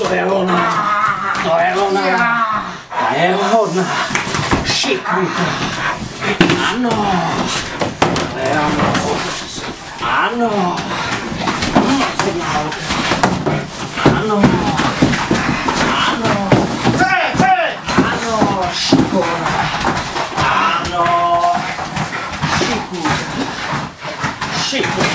To je ona. To je ona. Ta je hodná. Šikujte. Ano. To je ano. Ano. Ano. Ano. Ano. Šikujte. Ano. Šikujte. Šikujte.